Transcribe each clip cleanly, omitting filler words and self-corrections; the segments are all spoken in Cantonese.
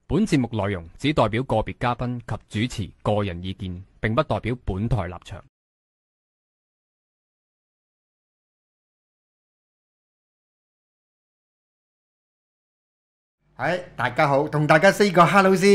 本節目內容只代表個別嘉賓及主持個人意見，並不代表本台立場。 大家好，同大家 say 個 hello 先。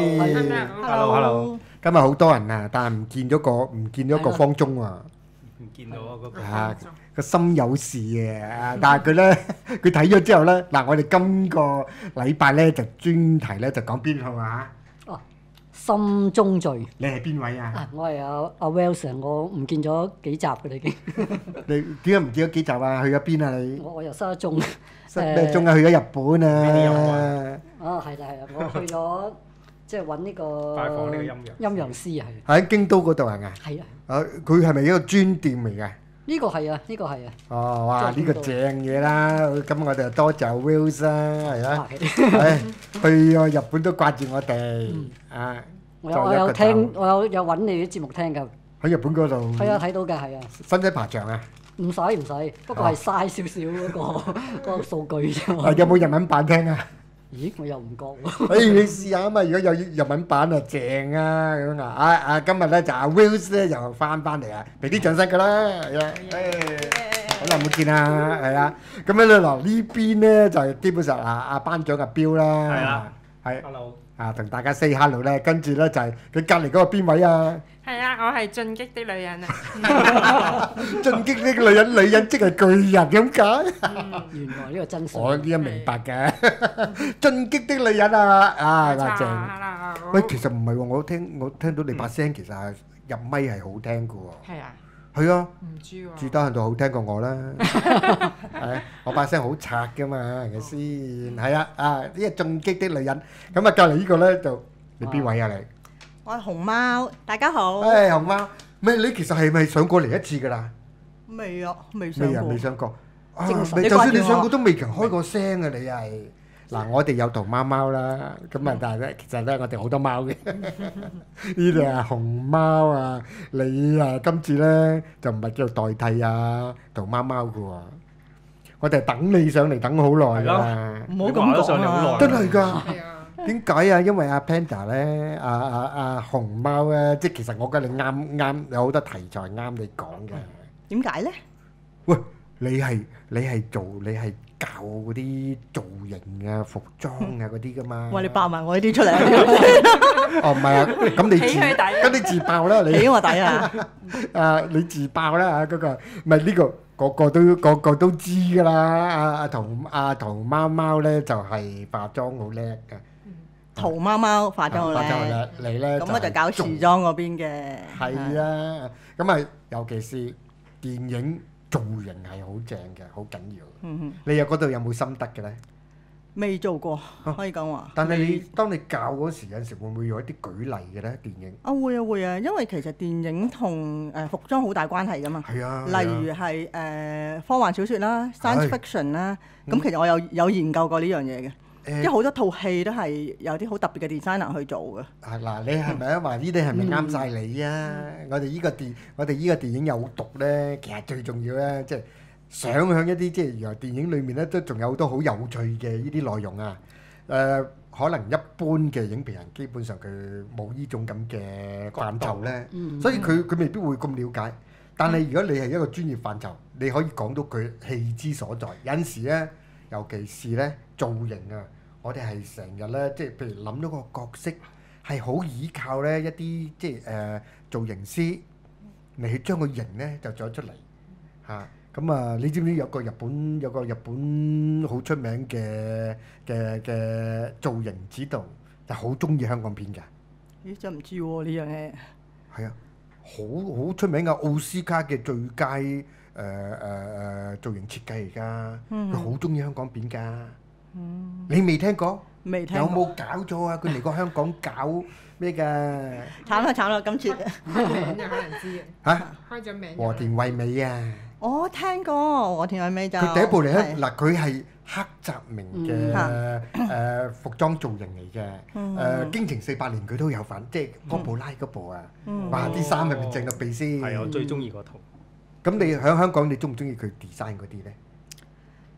Hello， 今日好多人啊，但係唔見咗個方中啊。 唔見到嗰個啊，個心有事啊！但係佢咧，佢睇咗之後咧，嗱，我哋今個禮拜咧就專題咧就講邊套啊？ 哦，心中罪。 你係邊位啊？ 啊，我係阿 Wells，我唔見咗幾集嘅啦已經。 你點解唔見咗幾集啊？去咗邊啊？你我又失咗蹤。 失咩蹤啊？去咗日本啊？ 啊，係啦，我去咗即係揾呢個拜訪呢個陰陽師啊， 喺京都嗰度係咪？ 係啊。 啊，佢係咪一個專店嚟㗎？ 呢個係啊，呢個係啊。 哦，哇！呢個正嘢啦，咁我哋就多謝 Wills 啦，係啦。去日本都掛住我哋啊！ 我有聽，我有揾你啲節目聽㗎。 喺日本嗰度。 係啊，睇到嘅係啊。 使唔使爬牆啊？ 唔使，不過係嘥少少嗰個數據啫。 有冇日文版聽啊？ 咦，我又唔覺喎。 你試下啊嘛！如果有日文版啊，正啊咁啊！今日咧就阿 Wills 咧又翻嚟啊，俾啲掌聲㗎啦，係啊！好耐冇見啦，係啊！咁樣咧嗱，呢邊咧就係基本上阿班長阿彪啦， 係啦， 係 Hello， 啊，同大家 say hello 咧，跟住咧就係佢隔離嗰個邊位啊？ 係啊，我係進擊的女人啊！ 進擊呢個女人即係巨人咁解。 原來呢個真相。 我依家明白嘅。進擊的女人啊，正。喂，其實唔係喎，我聽到你把聲其實係入咪係好聽嘅喎。 係啊。 係啊。 唔知喎。 住得喺度好聽過我啦。係，我把聲好拆㗎嘛，係咪先？係啊，呢個進擊的女人。咁啊，隔離呢個咧就你邊位啊你？ 我係熊貓，大家好。 誒，熊貓，咩？你其實係咪上過嚟一次㗎啦？ 未啊，未上過。 未上過。啊， 正常就算你上過都未曾開過聲啊！你係嗱，我哋有同貓貓啦，咁啊，但係咧，其實咧，我哋好多貓嘅。呢度係熊貓啊，你啊，今次咧就唔係叫做代替啊同貓貓嘅喎，我哋係等你上嚟等好耐㗎啦。 唔好咁講啊！ 真係㗎。點解啊？因為阿 Panda 咧，阿熊貓咧，即係其實我覺得你啱有好多題材啱你講嘅。 點解咧？ 喂，你係教嗰啲造型啊、服裝啊嗰啲噶嘛？ 喂，你爆埋我呢啲出嚟啊！ 哦，唔係啊，咁你自爆啦，你起我底啊！ 你自爆啦嗰個，唔係呢個個個都知㗎啦。阿童貓貓咧就係化妝好叻嘅。 淘貓貓化妝好叻， 你咧咁我就搞時裝嗰邊嘅。 係啊，咁啊，尤其是電影造型係好正嘅，好緊要。你又嗰度有冇心得嘅咧？ 未做過，可以講話。 但係當你教嗰時，有陣時會唔會有一啲舉例嘅咧？電影會啊，因為其實電影同服裝好大關係㗎嘛。 係啊。 例如係科幻小説啦、science fiction 啦，咁其實我有研究過呢樣嘢嘅。因為好多套戲都係有啲好特別嘅 designer 去做嘅。 嗱，你係咪話呢啲係咪啱晒你啊？我哋依個電影有毒咧，其實最重要咧，即係想向一啲即係原來電影裡面咧都仲有好多好有趣嘅呢啲內容啊！可能一般嘅影評人基本上佢冇呢種咁嘅範疇咧，所以佢未必會咁了解。但係如果你係一個專業範疇，你可以講到佢氣之所在。有陣時咧，尤其是咧造型啊。我哋係成日咧，即係譬如諗到個角色係好依靠咧一啲即係造型師嚟去將個型咧就做出嚟嚇。咁啊，你知唔知有個日本好出名嘅造型指導就好中意香港片㗎？ 咦，真唔知喎呢樣嘢。 係啊，好出名嘅奧斯卡嘅最佳造型設計嚟㗎。佢好中意香港片㗎。你未聽過？ 未聽過。 有冇搞錯啊？佢嚟過香港搞咩㗎？ 慘啦！今次開名就可能知嘅。 嚇？ 開咗名。 和田惠美啊！ 我聽過和田惠美就。 佢第一部嚟咧，嗱佢係黑澤明嘅服裝造型嚟嘅。京城400年佢都有份，即係哥布拉嗰部啊！哇！啲衫係咪正到鼻先？ 係我最中意嗰套。 咁你喺香港，你中唔中意佢 design 嗰啲咧？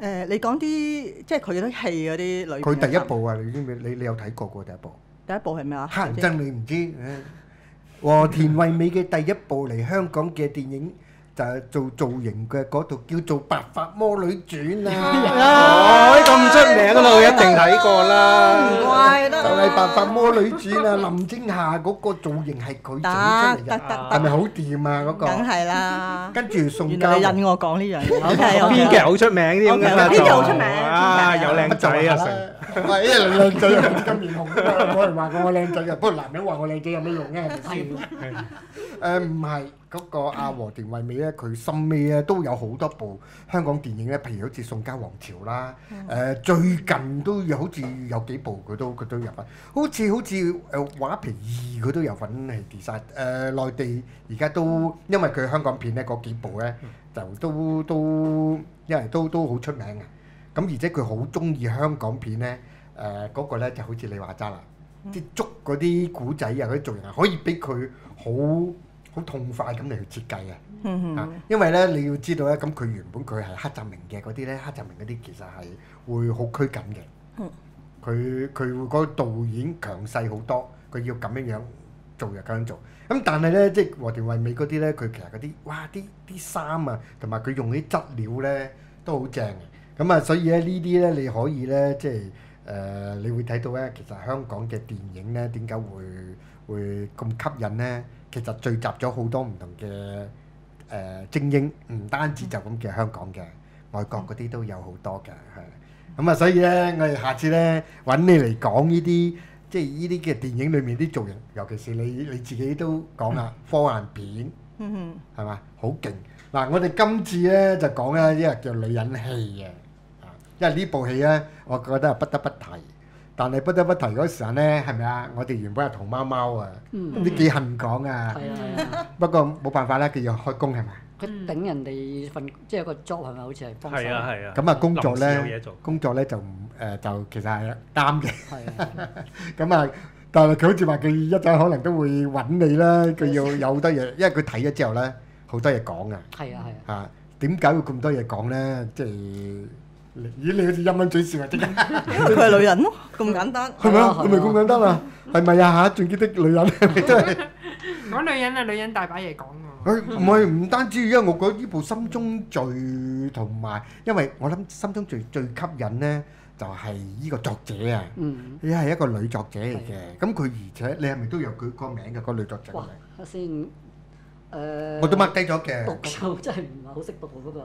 你講啲即係佢啲戲嗰啲裏邊。 佢第一部啊，你知唔知？你有睇過第一部？ 第一部係咩啊？ 黑人憎你唔知？和田惠美嘅第一部嚟香港嘅電影就係做造型嘅嗰度叫做《白髮魔女傳》啊！ 咁出名嗰度一定睇過啦。 唔怪得就係《白髮魔女傳》啊！林青霞嗰個造型係佢整出嚟嘅，係咪好掂啊？嗰個梗係啦。 跟住宋原來你家引我講呢樣嘢。OK， 編劇好出名啲咁嘅嘛， 編劇好出名啊，有靚仔啊成。 喂，因為你靚仔又唔知咁面紅㗎嘛，冇人話過我靚仔嘅，不過男人話我靚仔有咩用咧？係咪先？唔係嗰個阿和田惠美咧，佢深尾咧都有好多部香港電影咧，譬如好似《宋家皇朝》啦，最近都有好似有幾部佢都入份，好似畫皮2佢都有份係 design。內地而家都因為佢香港片咧嗰幾部咧就都因為都好出名嘅。咁而且佢好中意香港片咧，嗰個咧就好似你話齋啦，啲捉嗰啲古仔啊，嗰啲造型啊，可以俾佢好痛快咁嚟去設計嘅。因為咧你要知道咧，咁佢原本佢係黑澤明嘅嗰啲咧，黑澤明嗰啲其實係會好拘謹嘅。佢會嗰個導演強勢好多，佢要咁樣做就咁樣做。咁但係咧，即係和田惠美嗰啲咧，佢其實嗰啲哇啲衫啊，同埋佢用啲質料咧都好正嘅。咁啊，所以咧呢啲咧你可以咧，即係你會睇到咧，其實香港嘅電影咧點解會咁吸引咧？其實聚集咗好多唔同嘅精英，唔單止就咁嘅香港嘅，外國嗰啲都有好多嘅，係。咁啊，所以咧，我哋下次咧揾你嚟講呢啲，即係呢啲嘅電影裏面啲造型，尤其是你自己都講啦，科幻片，係嘛，好勁。嗱，我哋今次咧就講咧一個叫女人戲嘅。因為呢部戲咧，我覺得係不得不提，但係不得不提嗰時候咧，係咪啊？我哋原本係同貓貓啊，唔知幾恨講啊。不過冇辦法啦，佢要開工係咪？ 佢頂人哋份即係個 job 係咪？好似係幫手。 係啊。 咁啊工作咧就唔就其實係啱嘅。咁啊，但係佢好似話佢一陣可能都會揾你啦。佢要有好多嘢，因為佢睇咗之後咧，好多嘢講啊。係啊。嚇點解會咁多嘢講咧？即係。咦！你好似陰陰嘴笑啊！即刻， 因為佢係女人咯，咁簡單。 係咪啊？係咪咁簡單啊？係咪啊？嚇！仲記得女人係咪真係？ 講女人啊，女人大把嘢講喎。 唔係唔單止，因為我覺得呢部《心中罪》同埋，因為我諗《心中罪》最吸引咧，就係呢個作者啊。你係一個女作者嚟嘅，咁佢而且你係咪都有佢個名嘅個女作者？ 哇！先我都 mark 低咗嘅。 讀就真係唔係好識讀喎嗰個。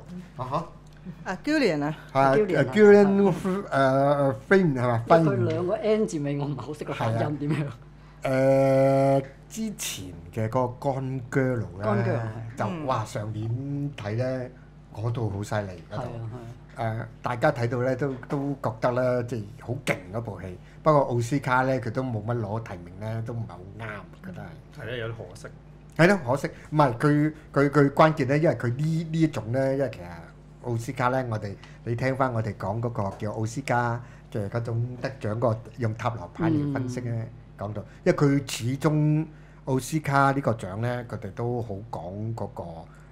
Gillian 啊， 係 Gillian Flynn 係嘛？ 佢兩個 N 字尾，我唔係好識個發音點樣。 之前嘅嗰個《Gone Girl》咧，就哇上年睇咧，嗰度好犀利嗰度。大家睇到咧都覺得咧，即係好勁嗰部戲。不過奧斯卡咧，佢都冇乜攞提名咧，都唔係好啱，覺得係。 係咧，有啲可惜。 係咯，可惜。唔係佢關鍵咧，因為佢呢一種咧，因為其實。奧斯卡咧，你聽翻我哋講嗰個叫奧斯卡嘅嗰種得獎個用塔羅牌嚟分析咧，講到，因為佢始終奧斯卡呢個獎咧，佢哋都好講嗰個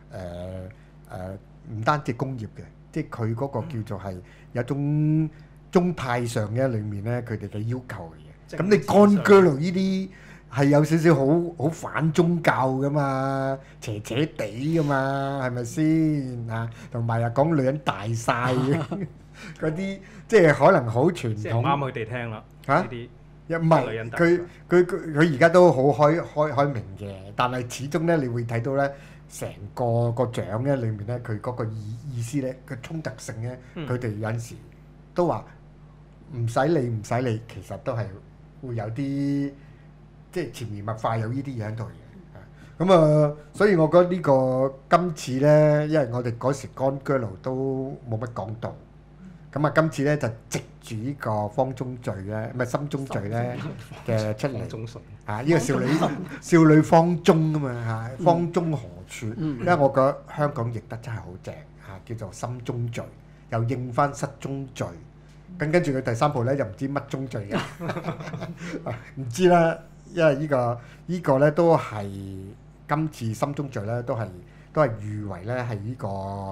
唔單止工業嘅，即係佢嗰個叫做係有一種宗派上嘅裏面咧，佢哋嘅要求嘅嘢。咁你 Gone Girl 呢啲係有少少好反宗教噶嘛，邪邪地噶嘛，係咪先啊？同埋又講女人大晒嘅嗰啲，即係可能好傳統。即係啱佢哋聽啦。 嚇？ 呢啲唔係佢而家都好開明嘅，但係始終咧，你會睇到咧，成個獎咧裏面咧，佢嗰個意思咧，佢衝突性咧，佢哋有陣時都話唔使理，其實都係會有啲。即係潛移默化有呢啲嘢喺度嘅，咁啊，所以我覺得呢個今次咧，因為我哋嗰時 Gone Girl 都冇乜講到，咁啊今次咧就藉住呢個方中罪咧，唔係心中罪咧嘅出嚟，呢個少女方中啊嘛嚇，方中何處？因為我覺得香港譯得真係好正嚇，叫做心中罪，又應翻失蹤罪，跟住佢第三部咧又唔知乜中罪嘅，唔知啦。因為呢個咧都係今次心中罪咧，都係譽為咧係呢個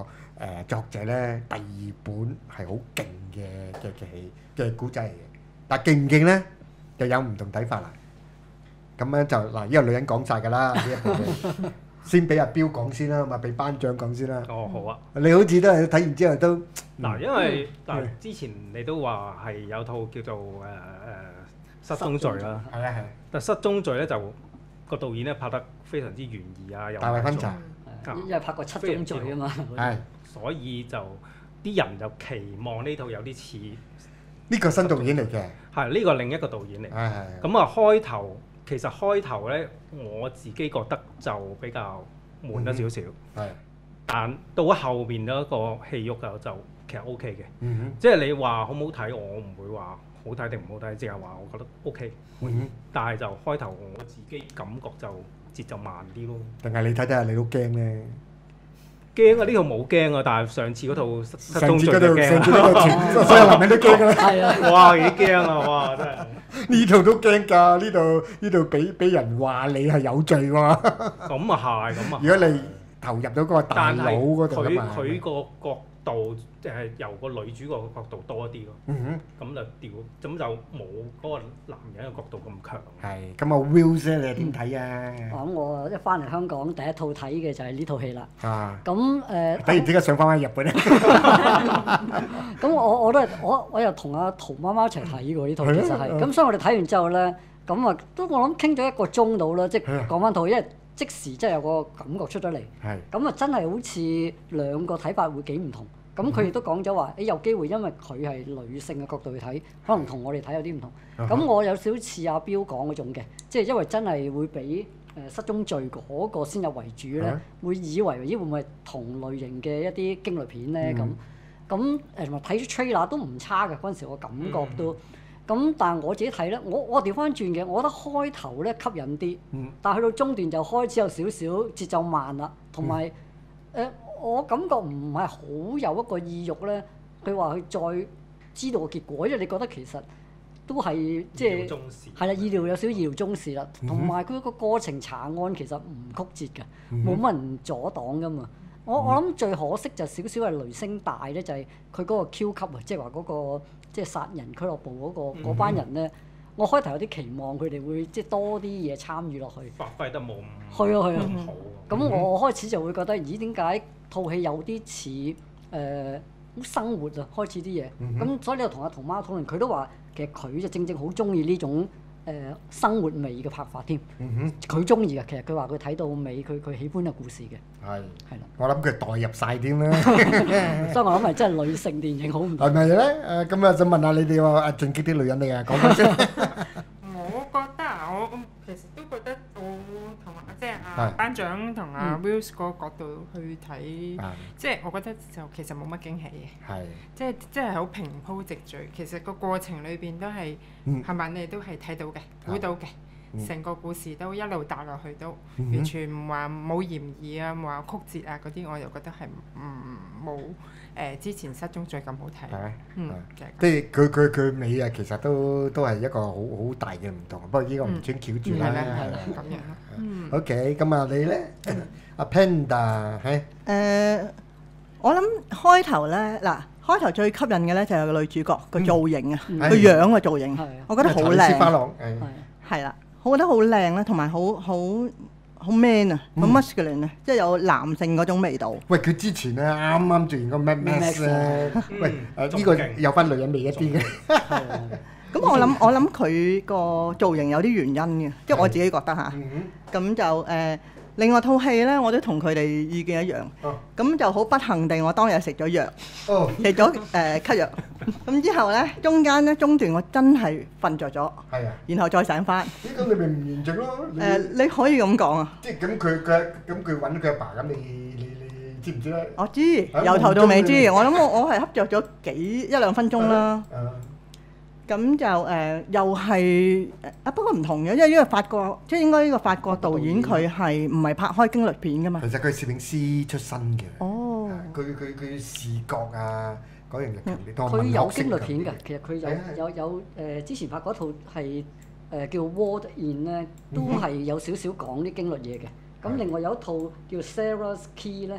作者咧，第二本係好勁嘅戲嘅古仔嚟嘅。但係勁唔勁咧，就有唔同睇法啦。咁咧就嗱，呢個女人講晒㗎啦，呢一部戲先俾阿彪講先啦，咪俾班長講先啦。 哦，好啊。 你好似都係睇完之後都嗱，因為之前你都話係有套叫做失蹤罪啦， 係啊係。 但失蹤罪咧就個導演咧拍得非常之懸疑啊，又大衛芬查因為拍過七宗罪啊嘛， 係， 所以就啲人就期望呢套有啲似呢個新導演嚟嘅， 係呢個另一個導演嚟。 係係。 咁啊其實開頭咧，我自己覺得就比較悶得少少， 係。 但到咗後邊嗰個戲肉就其實 O K 嘅， 嗯即係你話好唔好睇，我唔會話好睇定唔好睇，淨係話我覺得 O K。 哼， 但係就開頭我自己感覺就節奏慢啲咯。 定係你睇睇下你都驚咧？ 驚啊！呢套冇驚啊，但係上次嗰套失蹤罪上就次驚嗰套所有男人都驚㗎啦。 係啊， 哇！幾驚啊！哇！真係呢度都驚㗎，呢度俾人話你係有罪喎。 咁啊係，咁啊。 如果你投入到嗰個大但係佬嗰度佢啊嘛， 佢個角度即係由個女主角嘅角度多一啲咯。 嗯咁就調，咁就冇嗰個男人嘅角度咁強。 哼，係咁啊 Will 咧，你係點睇啊？ 咁我一翻嚟香港第一套睇嘅就係呢套戲啦。 啊， 咁突然之間想翻日本咧， 咁我又同阿陶媽媽一齊睇過呢套，其實係。 係咁所以我哋睇完之後咧，咁啊都我諗傾咗1個鐘到啦，即係講翻套，因為即時真係有個感覺出咗嚟。 係。 咁啊真係好似兩個睇法會幾唔同。咁佢亦都講咗話，有機會因為佢係女性嘅角度去睇，可能同我哋睇有啲唔同。咁我有少少似阿彪講嗰種嘅，即係因為真係會俾失蹤罪嗰個先入為主咧，會以為咦會唔會係同類型嘅一啲驚慄片咧咁？咁同埋睇出 trailer 都唔差嘅，嗰陣時我感覺都。咁但係我自己睇咧，我調翻轉嘅，我覺得開頭咧吸引啲，但係去到中段就開始有少少節奏慢啦，同埋我感覺唔係好有一個意欲咧，佢話佢再知道個結果，因為你覺得其實都係即係係啦，意料有少少意料中事啦，同埋佢個過程查案其實唔曲折嘅，冇乜人阻擋噶嘛。我諗最可惜就少少係雷聲大咧，就係佢嗰個 Q 級啊，即係話嗰個即係殺人俱樂部嗰班人咧。我開頭有啲期望佢哋會即係多啲嘢參與落去， 發揮得冇係啊咁好。 咁我開始就會覺得，咦點解套戲有啲似好生活啊？開始啲嘢，咁所以你又同阿童媽討論，佢都話其實佢就正正好中意呢種生活味嘅拍法添。佢中意嘅，其實佢話佢睇到尾，佢喜歡嘅故事嘅。係啦， 我諗佢代入晒添啦。 所以我諗係真係女性電影好唔同。 係咪咧？咁啊，想問下你哋喎，正經啲女人嚟啊，講翻先。 我覺得我其實都覺得我同即係阿班長同阿 Will 嗰個角度去睇，即係我覺得就其實冇乜驚喜嘅。係。即係好平鋪直敍，其實個過程裏邊都係係咪你都係睇到嘅、估到嘅，成個故事都一路搭落去都完全唔話冇嫌疑啊，冇話曲折啊嗰啲，我又覺得係冇之前失蹤罪咁好睇。 即係佢尾啊，其實都係一個好大嘅唔同。不過呢個唔穿翹住啦。 係啦，咁樣。 OK，咁啊，你咧，阿 Panda 係？ 我諗開頭咧，嗱開頭最吸引嘅咧就係個女主角個造型啊，個樣嘅造型，我覺得好靚。係啦，我覺得好靚啦，同埋好 man 啊，好 masculine 啊，即係有男性嗰種味道。 喂，佢之前咧啱啱做完個 Mad Max 咧，喂，呢個有翻女人味一啲嘅。 咁我諗佢個造型有啲原因嘅，即係我自己覺得嚇。咁就另外套戲咧，我都同佢哋意見一樣。咁就好不幸地，我當日食咗藥，食咗咳藥。咁之後咧，中段我真係瞓着咗。係啊。然後再醒翻。 咁你咪唔完整咯？ 你可以咁講啊。 即係咁佢揾佢阿爸咁，你知唔知咧？ 我知，由頭到尾知。我諗我係瞌着咗1、2分鐘啦。咁就又係不過唔同嘅，因為呢個法國，即係應該呢個法國導演佢係唔係拍開驚慄片㗎嘛？ 其實佢係攝影師出身嘅。 哦。 佢視覺啊嗰樣嘢強烈多。 佢有驚慄片㗎，其實佢有之前拍嗰套係叫 Walled In 咧，都係有少少講啲驚慄嘢嘅。咁另外有一套叫 Sarah's Key 咧，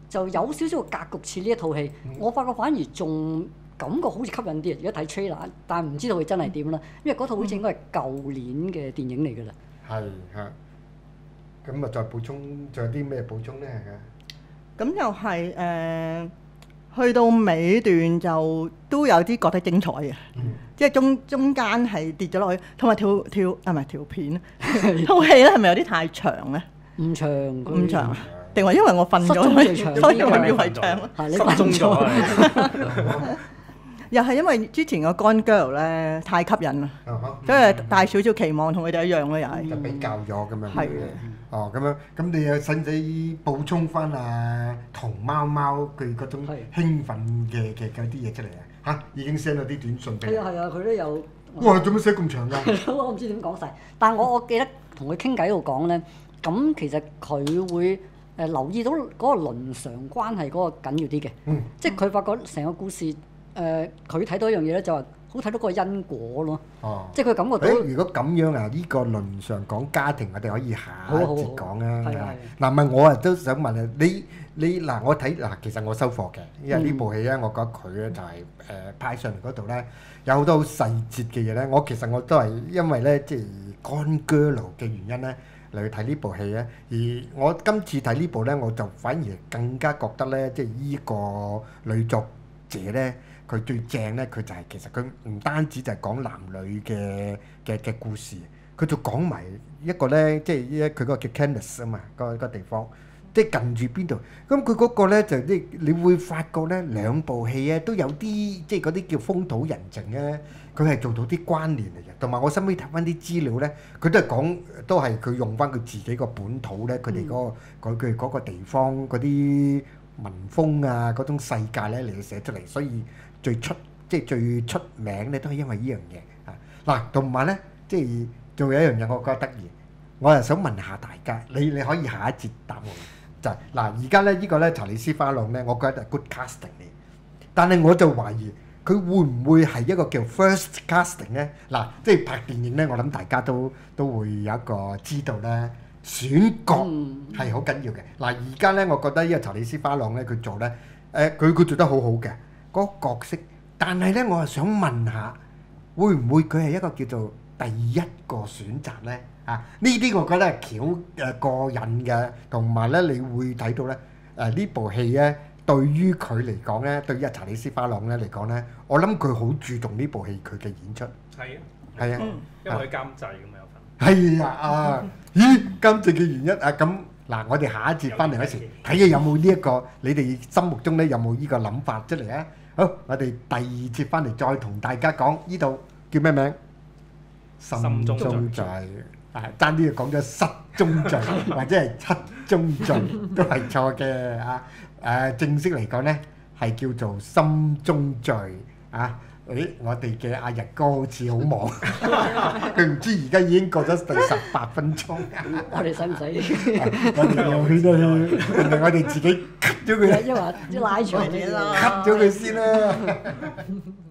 就有少少個格局似呢一套戲，我發覺反而仲感覺好似吸引啲。而家睇 trailer，但係唔知道佢真係點啦，因為嗰套好似應該係舊年嘅電影嚟㗎啦。 係嚇。咁啊，再補充，仲有啲咩補充咧？ 咁又係去到尾段就都有啲覺得精彩嘅，即係中間係跌咗落去，同埋條片套戲咧係咪有啲太長咧？ 唔長， 唔長，定話因為我瞓咗，所以我以為長咯。 你瞓咗。 又係因為之前個 Gone Girl 咧太吸引啦，所以帶少少期望同佢哋一樣咯，又係。 就比較咗咁樣。 係嘅。 哦，咁樣，咁你又使唔使補充翻同貓貓佢嗰種興奮嘅嗰啲嘢出嚟啊？嚇，已經 send 咗啲短信俾你。 係啊，佢都有。 哇！做乜寫咁長㗎？ 我唔知點講晒，但係我記得同佢傾偈度講咧，咁其實佢會留意到嗰個倫常關係嗰個緊要啲嘅，即係佢發覺成個故事佢睇到一樣嘢咧，就係好睇到個因果咯。哦，即係佢感覺到。 如果咁樣啊，呢個倫常講家庭，我哋可以下一節講啊。嗱，問我都想問啊，你嗱，我睇嗱，其實我收貨嘅，因為呢部戲咧，我覺得佢咧就係派上嚟嗰度咧，有好多好細節嘅嘢咧。其實我都係因為咧，即係 Gone Girl 嘅原因咧嚟去睇呢部戲咧。而我今次睇呢部咧，我就反而更加覺得咧，即係呢個女作者咧。佢最正咧，佢就係其實佢唔單止就係講男女嘅故事，佢就講埋一個咧，即係佢嗰個叫 Candice 啊嘛，個地方，即係近住邊度。咁佢嗰個咧就你會發覺咧，兩部戲咧都有啲即係嗰啲叫風土人情咧，佢係做到啲關聯嚟嘅。同埋我收尾睇翻啲資料咧，佢都係講都係佢用翻佢自己個本土咧，佢哋佢嗰個地方嗰啲民風啊，嗰種世界咧嚟寫出嚟，所以。最出名咧，都係因為呢樣嘢啊！嗱，同埋咧，即係仲有一樣嘢，我覺得得意，我又想問下大家，你可以下一節答我就係嗱，而家咧呢個咧查理斯花朗咧，我覺得係 good casting 嚟，但係我就懷疑佢會唔會係一個叫 first casting 咧？嗱，即係拍電影咧，我諗大家都會有一個知道咧，選角係好緊要嘅。嗱，而家咧，我覺得呢個查理斯花朗咧，佢做咧，佢做得好好嘅。嗰個角色，但係咧，我係想問下，會唔會佢係一個叫做第一個選擇咧？啊，呢啲我覺得係巧過癮嘅，同埋咧，你會睇到咧，呢部戲咧，對於佢嚟講咧，對於查理斯花朗咧嚟講咧，我諗佢好注重呢部戲佢嘅演出。 係啊， 係啊， 因為佢監製咁有份。 係啊，咦，監製嘅原因啊咁。嗱，我哋下一節翻嚟嗰時睇下有冇呢一個，你哋心目中咧有冇呢個諗法出嚟啊？好，我哋第二節翻嚟再同大家講呢度叫咩名？心中罪啊，爭啲就講咗失蹤罪或者係七宗罪都係錯嘅啊！正式嚟講咧係叫做心中罪啊！誒，我哋嘅阿日哥好似好忙，佢唔知而家已經過咗第18分鐘。 我哋使唔使？ 我哋又去咗去，定係我哋自己 cut 咗佢？ 因為拉長啲啦， cut 咗佢先啦。